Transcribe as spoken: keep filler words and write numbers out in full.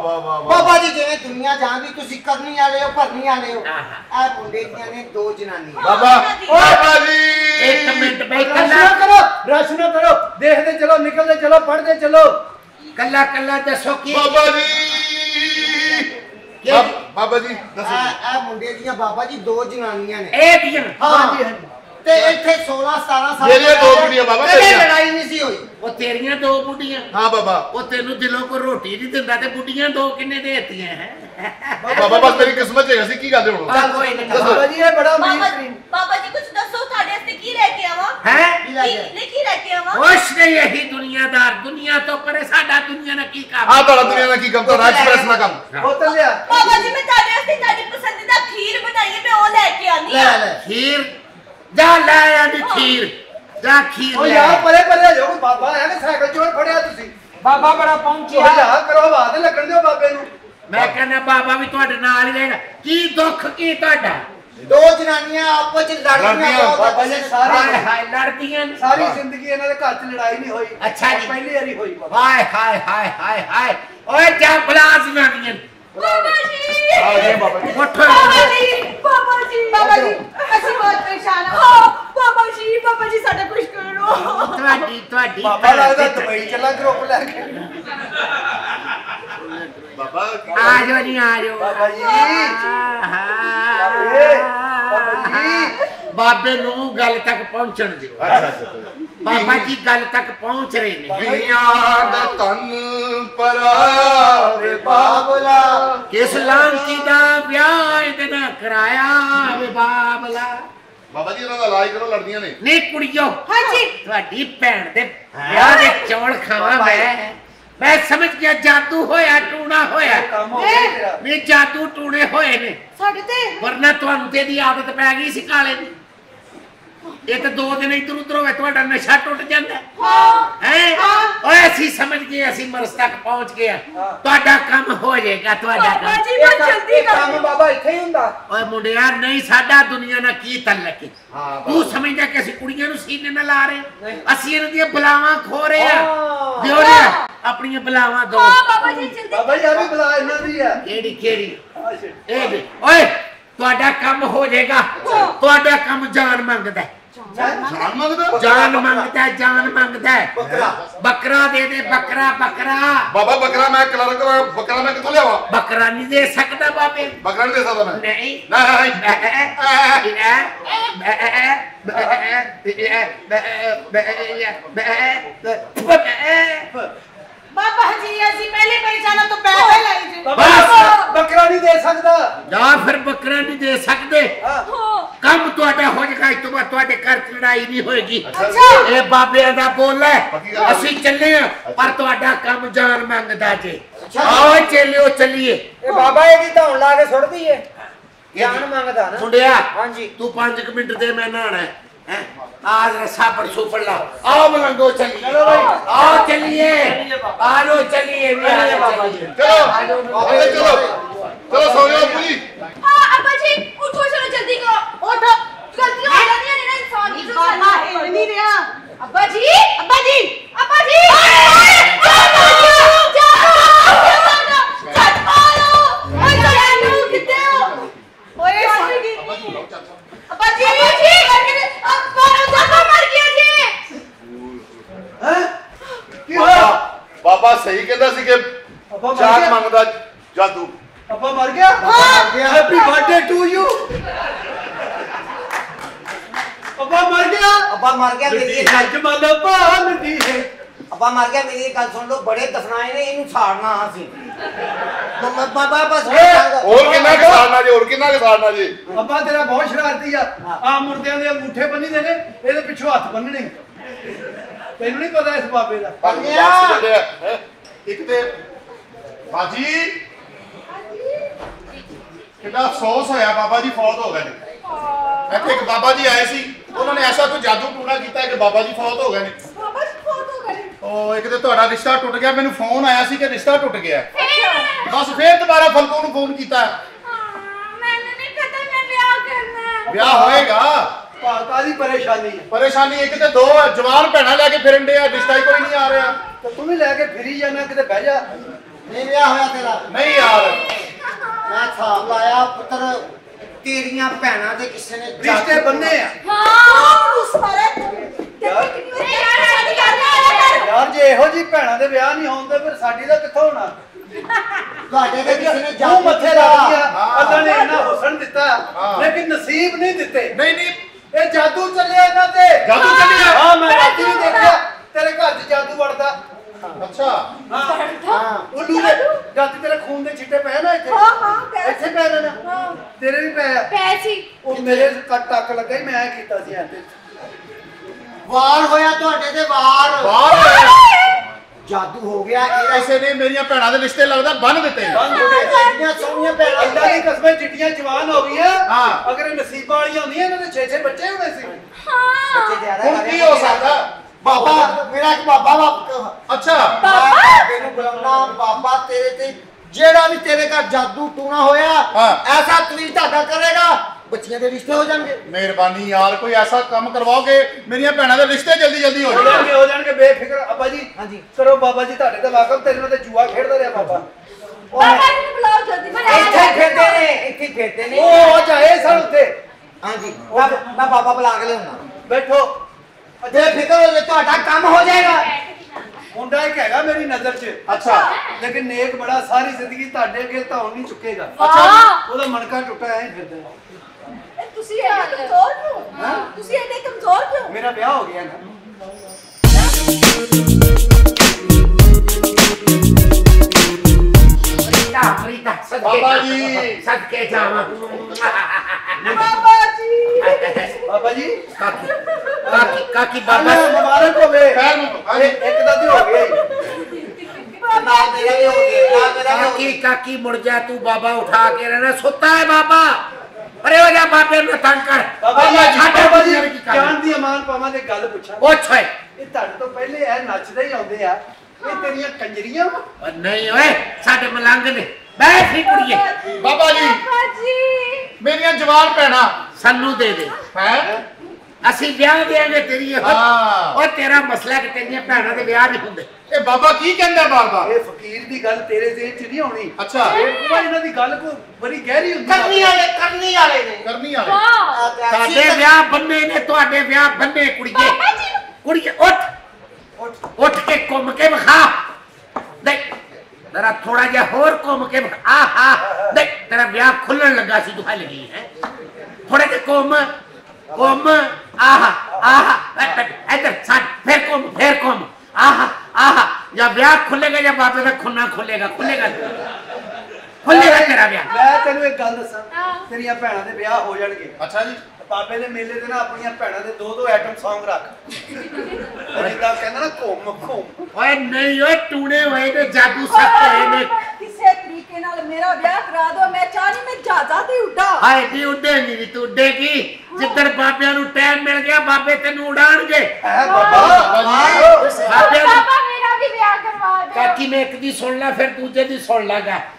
बाबा जी जिवें दुनिया जांदी तुसी करनी वाले हो भरनी वाले हो आ मुंडे दियां ने दो जनानियां बाबा बाबा जी एक मिनट बैठ ना करो रश ना करो देखते चलो निकलते चलो पढ़ते चलो कल्ला कल्ला दसो की बाबा जी बाबा जी दसो आ मुंडे दियां बाबा जी दो जनानियां ने ए दियां हां जी ते इथे सोलह सतारह साल मेरी दो बुढ़ियां बाबा कदे लड़ाई नहीं सी होई वो तेरियां दो बुढ़ियां हां बाबा वो तेनु दिलों को रोटी नहीं दिंदा ते बुढ़ियां दो किन्ने देतियां हैं बाबा बस मेरी किस्मत है ऐसी की करदे हो कोई नहीं बाबा जी ये बड़ा अमीर बाबा जी कुछ दसो थारे वास्ते की लेके आवा हैं की की लेके आवा होश नहीं यही दुनियादार दुनिया तो परे साडा दुनिया ने की काम हां तोड़ा दुनिया ने की काम तो राज प्रेस ना काम बोतल लिया बाबा जी मैं थारे वास्ते थारी पसंदीदा खीर बनाई है मैं वो लेके आनी ले ले खीर जा ले आनी खीर जा खीर ओ ले यार परे परे जो बाबा है कि साइकिल चोर फड़िया तुसी बाबा बड़ा पहुंची ओ यार करो बात लगन दियो बाबे नु मैं कहना बाबा भी ਤੁਹਾਡੇ ਨਾਲ ਹੀ ਰਹੇਗਾ ਕੀ ਦੁੱਖ ਕੀ ਤੁਹਾਡਾ दो जनानियां आपस में लड़दियां बाबा जी सारी हाय हाय लड़दियां सारी जिंदगी इन्हां दे घर च लड़ाई नहीं होई अच्छा जी पहली बारी होई हाय हाय हाय हाय हाय ओए जा बलास नानियन बाबा जी आ गए बाबा जी उठो बाबा जी बाबा जी बाबा जी ਅਸੀਂ ਬਹੁਤ ਪਰੇਸ਼ਾਨ ਹਾਂ ਬਾਬਾ ਜੀ ਬਾਬਾ ਜੀ ਸਾਡਾ ਕੁਝ ਕਰੋ ਤੁਹਾਡੀ ਤੁਹਾਡੀ बाबा लगदा दुबई चला ग्रुप लेके बाबा आ जाओ नहीं आ जाओ बाबा जी बाबा जी बाबे ਨੂੰ ਗੱਲ ਤੱਕ ਪਹੁੰਚਣ ਦਿਓ अच्छा अच्छा ਬਾਬਾ ਜੀ ਗੱਲ ਤੱਕ ਪਹੁੰਚ ਰਹੇ ਨੇ ਦੁਨੀਆ ਦਾ ਤਨ ਪਰਾਵੇ ਬਾਬਲਾ ਕਿਸ ਲਾਂਤੀ ਦਾ ਵਿਆਹ ਇਹਦੇ ਨਾਲ ਕਰਾਇਆ ਵੇ ਬਾਬਲਾ ਬਾਬਾ ਜੀ ਇਹਨਾਂ ਦਾ ਇਲਾਜ ਕਰੋ ਲੜਦੀਆਂ ਨੇ ਨਹੀਂ ਕੁੜੀਓ ਹਾਂਜੀ ਤੁਹਾਡੀ ਭੈਣ ਦੇ ਵਿਆਹ ਦੇ ਚੌਲ ਖਾਵਾਂ ਮੈਂ ਮੈਂ ਸਮਝ ਗਿਆ ਜਾਦੂ ਹੋਇਆ ਟੂਣਾ ਹੋਇਆ काम हो गया तेरा ਵੀ ਜਾਦੂ ਟੂਣੇ ਹੋਏ ਨੇ ਸਾਡੇ ਤੇ ਵਰਨਾ ਤੁਹਾਨੂੰ ਤੇ ਦੀ ਆਦਤ ਪੈ ਗਈ ਸੀ ਕਾਲੇ ਦੀ ਇਹ ਤਾਂ ਦੋ ਦਿਨ ਇਧਰ ਉਧਰ ਹੋਵੇ ਤੁਹਾਡਾ ਨਸ਼ਾ ਟੁੱਟ ਜਾਂਦਾ ਹੈ ਓਏ ਅਸੀਂ ਸਮਝ ਗਏ ਅਸੀਂ ਮਰਸ ਤੱਕ ਪਹੁੰਚ ਗਏ ਤੁਹਾਡਾ ਕੰਮ ਹੋ ਜਾਏਗਾ ਤੁਹਾਡਾ ਬਾਬਾ ਕੰਮ ਜੀ ਮੈਂ ਜਲਦੀ ਕਰ काम बाबा इथे ही हुंदा ਓਏ ਮੁੰਡਿਆ ਨਹੀਂ ਸਾਡਾ ਦੁਨੀਆ ਨਾਲ ਕੀ ਤਲਕ हां ਤੂੰ ਸਮਝਦਾ ਕਿ ਅਸੀਂ ਕੁੜੀਆਂ ਨੂੰ ਸੀਨੇ ਨਾਲ ਲਾ ਰਹੇ ਅਸੀਂ ਇਹਨਾਂ ਦੀਆਂ ਬਲਾਵਾਂ ਖੋ ਰਹੇ ਆ ਹਾਂ। ਦਿਓ ਨੇ ਆਪਣੀਆਂ ਬਲਾਵਾਂ ਦੋ ਹਾਂ ਬਾਬਾ ਜੀ ਜਲਦੀ बाबा जी अभी बुला इन्हां दी है ਕਿਹੜੀ ਕਿਹੜੀ ਇਹ ਦੇ ਓਏ ਤੁਹਾਡਾ ਕੰਮ ਹੋ ਜਾਏਗਾ ਤੁਹਾਡਾ ਕੰਮ ਜਾਨ ਮੰਗਦਾ ਹੈ ਜਾਨ ਮੰਗਦਾ ਜਾਨ ਮੰਗਦਾ ਹੈ ਜਾਨ ਮੰਗਦਾ ਹੈ बकरा ਬੱਕਰਾ ਦੇ ਦੇ ਬੱਕਰਾ ਬੱਕਰਾ ਬਾਬਾ ਬੱਕਰਾ ਮੈਂ ਕਲਰ ਕਰਾਂ ਬੱਕਰਾ ਮੈਂ ਕਿੱਥੋਂ ਲਿਆਵਾਂ ਬੱਕਰਾ ਨਹੀਂ ਦੇ ਸਕਦਾ ਬਾਬੇ ਬੱਕਰਾ ਨਹੀਂ ਦੇ ਸਕਦਾ ਮੈਂ ਨਹੀਂ बाबा जी ਅਸੀਂ ਪਹਿਲੇ ਪਰੇਸ਼ਾਨਾਂ ਤੋਂ ਪੈਸੇ ਲੈ ਜੀ बस बकरा नहीं दे सकदा ਜਾਂ ਫਿਰ ਬੱਕਰਾ ਨਹੀਂ ਦੇ ਸਕਦੇ ਕੰਮ ਤੁਹਾਡਾ ਹੋ ਜਾਏਗਾ ਇਸ ਤੋਂ ਬਾਅਦ ਤੁਹਾਡੇ ਘਰ ਚ ਲੜਾਈ ਨਹੀਂ ਹੋਏਗੀ ਇਹ ਬਾਬਿਆਂ ਦਾ ਬੋਲ ਹੈ ਅਸੀਂ ਚੱਲੇ ਆ ਪਰ ਤੁਹਾਡਾ ਕੰਮ ਜਾਨ ਮੰਗਦਾ ਜੇ ਆਓ ਚੱਲਿਓ ਚੱਲੀਏ ए बाबा ये की धौन ला के छोड़ दी है जान मांगदा ना मुंडिया हां जी तू पांच मिनट दे मैं नहाना है हैं? आज रस्सा पर सुपड़ ला आओ मलंगो चलिए चलो भाई आओ चलिए आ लो चलिए चलिए बाबा जी ਚਲੋ ਬਾਬਾ ਜੀ ਚਲੋ ਚਲੋ ਸੋ ਜਾਓ ਪੂਰੀ हाँ अब्बा जी उठो चलो जल्दी करो उठो गलतियां हो जाती हैं ना इंसान की जो करना है नहीं रहा अब्बा जी अब्बा जी अब्बा जी अब्बा जी चट मारो ओए जानो कितने हो ओए अब्बा जी अब्बा जी अब्बा अब्बा मर गया जी हैं की ਬਾਬਾ होया ਬਾਬਾ ਸਹੀ ਕਹਿੰਦਾ ਸੀ ਕਿ अब्बा मर ਜਾਨ गया ਮੰਗਦਾ ਜਾਦੂ अब्बा मर गया हां हैप्पी बर्थडे टू यू अब्बा मर गया अब्बा मर गया मेरी आज मन पाल दी है अब्बा मर गया मेरी गल सुन लो बड़े दफनाए ने इनु छाड़ना हां मम्मा बाबा बस ਹੋਰ ਕਿੰਨਾ ਕੁ ਸਾੜਨਾ ਜੀ ਹੋਰ ਕਿੰਨਾ ਕੁ ਸਾੜਨਾ ਜੀ अब्बा तेरा बहुत शरारती आ आ मुर्दियां दे अंगूठे बन्नी दे ने ਇਹਦੇ ਪਿੱਛੋਂ ਹੱਥ ਬੰਨਣੇ ਤੈਨੂੰ ਨਹੀਂ ਪਤਾ ਇਸ ਬਾਬੇ ਦਾ ਬਾਕੀ ਬਸ ਚੱਲਿਆ ਹੈਂ? ਇੱਕ ਤੇ ਬਾਜੀ ਕਿੰਨਾ ਅਫਸੋਸ ਹੋਇਆ ਬਾਬਾ ਜੀ ਫੌਤ ਹੋ ਗਏ ਨੇ ਇੱਥੇ ਇੱਕ ਬਾਬਾ ਜੀ ਆਏ ਸੀ ਉਹਨਾਂ ਨੇ ਐਸਾ ਕੋਈ ਜਾਦੂ ਟੂਣਾ ਕੀਤਾ ਕਿ ਬਾਬਾ ਜੀ ਫੌਤ ਹੋ ਗਏ ਨੇ बाबा जी बहुत हो गए ਉਹ ਇੱਕ ਤੇ ਤੁਹਾਡਾ ਰਿਸ਼ਤਾ ਟੁੱਟ ਗਿਆ ਮੈਨੂੰ ਫੋਨ ਆਇਆ ਸੀ ਕਿ ਰਿਸ਼ਤਾ ਟੁੱਟ ਗਿਆ ਬਸ ਫੇਰ ਦੁਬਾਰਾ ਫਲਕੋ ਨੂੰ ਫੋਨ ਕੀਤਾ मैंने नहीं पता मैं ब्याह करना है ਵਿਆਹ ਹੋਏਗਾ ਕਾਦੀ ਪਰੇਸ਼ਾਨੀ ਹੈ ਪਰੇਸ਼ਾਨੀ ਇੱਕ ਤੇ ਦੋ ਜਵਾਨ ਭੈਣਾਂ ਲੈ ਕੇ ਫਿਰਨ ਦੇ ਆ ਰਿਸ਼ਤਾ ਹੀ ਕੋਈ ਨਹੀਂ ਆ ਰਿਹਾ ਤੇ ਤੂੰ ਵੀ ਲੈ ਕੇ ਫਿਰੀ ਜਾਣਾ ਕਿਤੇ ਬਹਿ ਜਾ ਨਹੀਂ ਵਿਆਹ ਹੋਇਆ ਤੇਰਾ? ਨਹੀਂ ਯਾਰ ਮੈਂ ਹਿਸਾਬ ਲਾਇਆ ਪੁੱਤਰ ਤੇਰੀਆਂ ਭੈਣਾਂ ਦੇ ਕਿਸੇ ਨੇ ਰਿਸ਼ਤੇ ਬੰਨੇ ਆ ਹਾਂ ਉਸ ਮਾਰੇ ਯਾਰ ਸ਼ਾਦੀ ਕਰਨਾ ਆਇਆ ਕਰ ਯਾਰ ਜੇ ਇਹੋ ਜੀ ਭੈਣਾਂ ਦੇ ਵਿਆਹ ਨਹੀਂ ਹੋਣ ਤੇ ਫਿਰ ਸਾਡੀ ਦਾ ਕਿੱਥੋਂ ਹੋਣਾ ਤੁਹਾਡੇ ਤੇ ਕਿਸੇ ਨੇ ਮੂੰਹ ਜਾਦੂ ਮੱਥੇ ਲਾ ਕੀਤਾ। ਦਿਆ ਅੱਲਾ ਨੇ ਇੰਨਾ ਹੁਸਨ ਦਿੱਤਾ ਹਾਂ। ਲੇਕਿਨ ਨਸੀਬ ਨਹੀਂ ਦਿੱਤੇ ਨਹੀਂ ਨਹੀਂ ਇਹ ਜਾਦੂ ਚੱਲਿਆ ਇਹਨਾਂ ਤੇ ਜਾਦੂ ਚੱਲਿਆ? ਹਾਂ ਮੈਂ ਰਾਤੀ ਵੀ ਦੇਖਿਆ ਤੇਰੇ ਘਰ 'ਚ ਜਾਦੂ ਵੜਦਾ ਅੱਛਾ ਹਾਂ ਹਾਂ ਉੱਲੂ ਦੇ ਜਦ ਤੇਰੇ ਖੂਨ ਦੇ ਛਿੱਟੇ ਪਏ ਨਾ ਇੱਥੇ ਹਾਂ ਹਾਂ ਪੈ ਇੱਥੇ ਪੈ ਰਹੇ ਨਾ ਹਾਂ ਤੇਰੇ ਵੀ ਪਏ ਆ ਪੈਸੀ ਉਹ ਮੇਰੇ ਕੱਟ ਟੱਕ ਲੱਗਾ ਹੀ ਮੈਂ ਕੀਤਾ ਸੀ ਐ ਤੇ ਵਾਰ ਹੋਇਆ ਤੁਹਾਡੇ ਤੇ ਵਾਰ ਬਾਹਰ ਹੋਇਆ। ਜਾਦੂ ਹੋ ਗਿਆ ਇਹਦਾ ਕਿਸੇ ਨੇ ਮੇਰੀਆਂ ਭੈਣਾਂ ਦੇ ਰਿਸ਼ਤੇ ਲੱਗਦਾ ਬੰਨ ਦਿੱਤੇ ਆ। ਬੰਦ ਹੋ ਗਏ ਇੰਨੀਆਂ ਸੋਹਣੀਆਂ ਭੈਣਾਂ ਅੱਲਾ ਦੀ ਕਸਮੇ ਚਿੱਟੀਆਂ ਜਵਾਨ ਹੋ ਗਈਆਂ ਹਾਂ। ਅਗਰ ਇਹ ਨਸੀਬਾਂ ਵਾਲੀਆਂ ਹੁੰਦੀਆਂ ਇਹਨਾਂ ਦੇ ਛੇ ਛੇ ਬੱਚੇ ਹੋਣੇ ਸੀ ਬੱਚੇ ਜ਼ਿਆਦਾ ਹੁਣ ਕੀ ਹੋ ਸਕਦਾ? ਬਾਬਾ ਮੇਰਾ ਇੱਕ ਬਾਬਾ ਬਾਬਾ ਅੱਛਾ ਬਾਬੇ ਨੂੰ ਬੁਲਾਉਣਾ ਬਾਬਾ ਤੇਰੇ ਤੇ ਜਿਹੜਾ ਵੀ ਤੇਰੇ ਘਰ ਜਾਦੂ ਟੂਣਾ ਹੋਇਆ ਹਾਂ। ਐਸਾ ਤਵੀਰ ਤੁਹਾਡਾ ਕਰੇਗਾ ਬੱਚਿਆਂ ਦੇ ਰਿਸ਼ਤੇ ਹੋ ਜਾਣਗੇ। ਮਿਹਰਬਾਨੀ ਯਾਰ ਕੋਈ ਐਸਾ ਕੰਮ ਕਰਵਾਓਗੇ ਮੇਰੀਆਂ ਭੈਣਾਂ ਦੇ ਰਿਸ਼ਤੇ ਜਲਦੀ ਜਲਦੀ ਹੋ ਹੋ ਜਾਣਗੇ। ਜਾਣਗੇ ਹੋ ਜਾਣਗੇ ਬੇਫਿਕਰ ਅੱਬਾ ਜੀ ਹਾਂਜੀ। ਕਰੋ ਬਾਬਾ ਜੀ ਤੁਹਾਡੇ ਤਾਂ ਵਾਕਫ ਤੇਰੇ ਨਾਲ ਤੇ ਜੂਆ ਖੇਡਦਾ ਰਿਹਾ ਬਾਬਾ ਬਾਬਾ ਜੀ ਨੂੰ ਬੁਲਾਓ ਜਲਦੀ ਮੈਂ ਇੱਥੇ ਫਿਰਦੇ ਨੇ ਇੱਥੇ ਫਿਰਦੇ ਨੇ ਉਹ ਜਾਏ ਸਨ ਉੱਥੇ ਹਾਂਜੀ ਮੈਂ ਮੈਂ ਬਾਬਾ ਬੁਲਾ ਕੇ ਲਿਆਉਣਾ ਬੈਠੋ ਬੇਫਿਕਰ ਹੋ ਜਾ ਤੁਹਾਡਾ ਕੰਮ ਹੋ ਜਾਏਗਾ। ਮੁੰਡਾ ਇੱਕ ਹੈਗਾ ਮੇਰੀ ਨਜ਼ਰ 'ਚ ਅੱਛਾ ਲੇਕਿਨ ਨੇਕ ਬੜਾ ਸਾਰੀ ਜ਼ਿੰਦਗੀ ਤੁਹਾਡੇ ਅੱਗੇ ਧੌਣ ਨਹੀਂ ਚੁੱਕੇਗਾ ਵਾਹ। ਉਹਦਾ ਮਣਕਾ ਟੁੱਟਾ ਐ ਫਿਰਦਾ ਤੁਸੀਂ ਇਹ ਕਮਜ਼ੋਰ ਕਿਉਂ ਤੁਸੀਂ ਇਹਦੇ ਕਮਜ਼ੋਰ ਕਿਉਂ ਮੇਰਾ ਵਿਆਹ ਹੋ ਗਿਆ ਨਾ ਰੀਤਾ ਰੀਤਾ ਸਦਕੇ ਬਾਬਾ ਜੀ। ਸਦਕੇ ਜਾਵਾਂ ਬਾਬਾ ਜੀ ਬਾਬਾ ਜੀ ਕਾਕੀ ਕਾਕੀ ਕਾਕੀ ਬਾਬਾ ਬਾਬਾ ਮੁਬਾਰਕ ਹੋਵੇ ਖੈਰ ਨੂੰ ਹਾਂਜੀ। ਇਹ ਇੱਕ ਦਾ ਤੇ ਹੋ ਗਿਆ ਹੀ। ਨਾ ਮੇਰਾ ਵੀ ਹੋ ਗਿਆ ਨਾ ਮੇਰਾ ਵੀ ਹੋ ਕਾਕੀ ਗਿਆ। ਕਾਕੀ ਮੁੜ ਜਾ ਤੂੰ ਬਾਬਾ ਉਠਾ ਕੇ ਰਹਿਣਾ ਸੁੱਤਾ ਹੈ ਬਾਬਾ ਅਰੇ ਹੋ ਜਾ ਬਾਬੇ ਨੂੰ ਤੰਗ ਕਰ ਬਾਬਾ ਜੀ ਛੱਡ ਬਾਬਾ ਜੀ ਕੀ ਕਰਨਾ? ਜਾਨ ਦੀ ਅਮਾਨ ਪਾਵਾਂ ਤੇ ਗੱਲ ਪੁੱਛਾਂ ਪੁੱਛ ਓਏ ਇਹ ਤੁਹਾਡੇ ਤੋਂ ਪਹਿਲੇ ਇਹ ਨੱਚਦੇ ਹੀ ਆਉਂਦੇ ਆ ਇਹ ਤੇਰੀਆਂ ਕੰਜਰੀਆਂ ਵਾ ਓ ਨਹੀਂ ਓਏ ਸਾਡੇ ਮਲੰਗ ਨੇ ਬੈਠ ਹੀ ਕੁੜੀਏ ਬਾਬਾ ਜੀ ਬਾਬਾ ਜੀ ਮੇਰੀਆਂ ਜਵਾਨ ਭੈਣਾਂ ਸਾਨੂੰ ਦੇ ਦੇ ਹੈ ਅਸੀਂ ਵਿਆਹ ਦੇਾਂਗੇ ਤੇਰੀ ਇਹ ਹਾਂ। ਉਹ ਤੇਰਾ ਮਸਲਾ ਕਿ ਤੇਰੀਆਂ ਭੈਣਾਂ ਦੇ ਵਿਆਹ ਨਹੀਂ ਹੁੰਦੇ ਇਹ ਬਾਬਾ ਕੀ ਕਹਿੰਦਾ ਬਾਰ ਬਾਰ ਇਹ ਫਕੀਰ ਦੀ ਗੱਲ ਤੇਰੇ ਜ਼ਿਹਨ 'ਚ ਨਹੀਂ ਆਉਣੀ ਅੱਛਾ ਇਹ ਕੋਈ ਇਹਨਾਂ ਦੀ ਗੱਲ ਕੋ ਬੜੀ ਗਹਿਰੀ ਹੁੰਦੀ ਆ। ਕਰਨੀ ਵਾਲੇ ਕਰਨੀ ਵਾਲੇ ਨੇ ਕਰਨੀ ਵਾਲੇ ਵਾਹ ਸਾਡੇ ਵਿਆਹ ਬੰਨੇ ਨੇ ਤੁਹਾਡੇ ਵਿਆਹ ਬੰਨੇ ਕੁੜੀਏ ਬਾਬਾ ਜੀ ਕੁੜੀਏ ਉੱਠ ਉੱਠ ਉੱਠ ਕੇ ਘੁੰਮ ਕੇ ਵਿਖਾ ਦੇਖ ਜ਼ਰਾ ਥੋੜਾ ਜਿਹਾ ਹੋਰ ਘੁੰਮ ਕੇ ਵਿਖਾ ਆਹਾ ਦੇਖ ਤੇਰਾ ਵਿਆਹ ਖੁੱਲਣ ਲੱਗਾ ਸੀ ਤੂੰ ਹਲ ਗਈ ਹੈ ਥੋੜਾ ਜਿਹਾ ਘੁੰਮ ਘੁੰਮ ਆਹਾ ਆਹਾ ਇੱਧਰ ਛੱਡ ਫਿਰ ਘੁੰਮ ਫਿਰ ਘੁੰਮ ਆਹਾ ਆਹਾ ਜਾਂ ਵਿਆਹ ਖੁੱਲੇਗਾ ਜਾਂ ਬਾਬੇ ਦਾ ਖੁੰਨਾ ਖੁੱਲੇਗਾ ਖੁੱਲੇਗਾ ਖੁੱਲੇਗਾ ਤੇਰਾ ਵਿਆਹ ਮੈਂ ਤੈਨੂੰ ਇੱਕ ਗੱਲ ਦੱਸਾਂ ਹਾਂ। ਤੇਰੀਆਂ ਭੈਣਾਂ ਦੇ ਵਿਆਹ ਹੋ ਜਾਣਗੇ ਅੱਛਾ ਜੀ ਬਾਬੇ ਦੇ ਮੇਲੇ ਤੇ ਨਾ ਆਪਣੀਆਂ ਭੈਣਾਂ ਦੇ ਦੋ ਦੋ ਆਈਟਮ Song ਰੱਖ ਉਹ ਜਿੱਦਾਂ ਕਹਿੰਦਾ ਨਾ ਘੁੰਮ ਘੁੰਮ ਓਏ ਨਹੀਂ ਓਏ ਟੂਣੇ ਹੋਏ ਨੇ ਜਾਦੂ ਸੱਤ ਹੋਏ ਨੇ ਕਿਸੇ ਤਰੀਕੇ ਨਾਲ ਮੇਰਾ ਵਿਆਹ ਕਰਾ ਦਿਓ ਮੈਂ ਚਾਹਨੀ ਮੈਂ ਜਹਾਜ਼ਾਂ ਤੇ ਉੱਡਾ ਹਾਏ ਨੀ ਉੱਡੇਗੀ ਨੀ ਤੂੰ ਉੱਡੇਗੀ ਜਿੱਦਣ ਬਾਬਿਆਂ ਨੂੰ ਟਾਈਮ ਮਿਲ ਗਿਆ ਬਾਬੇ ਤੈਨੂੰ ਉਡਾਣਗੇ ਹੈ ਬਾਬਾ ਬਾਬਿਆਂ ਨੂੰ ਬਾਬਾ ਮੇਰਾ ਵੀ ਵਿਆਹ ਕਰਵਾ ਦਿਓ ਕਾਕੀ ਮੈਂ ਇੱਕ ਦੀ ਸੁਣ ਲੈ ਫਿਰ ਦੂਜੇ ਦੀ ਸੁਣ ਲਾਂਗਾ